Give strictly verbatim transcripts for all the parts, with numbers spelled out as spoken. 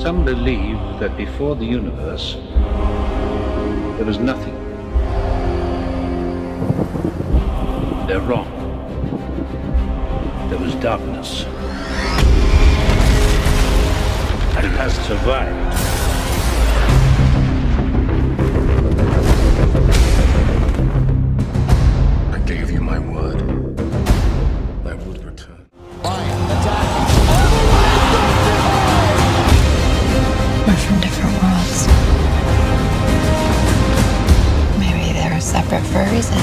Some believe that before the universe, there was nothing. They're wrong. There was darkness. And it has survived. I gave you my word. I would return. Bryant attacking. We're from different worlds. Maybe they're separate for a reason.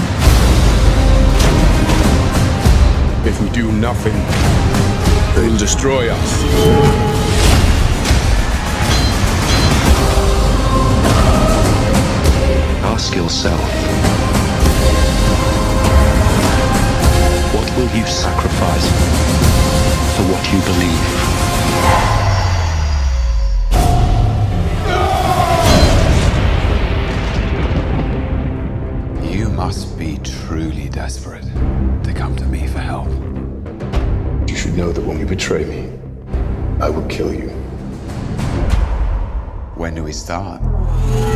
If we do nothing, they'll destroy us. Ask yourself, what will you sacrifice for what you believe? You must be truly desperate to come to me for help. You should know that when you betray me, I will kill you. When do we start?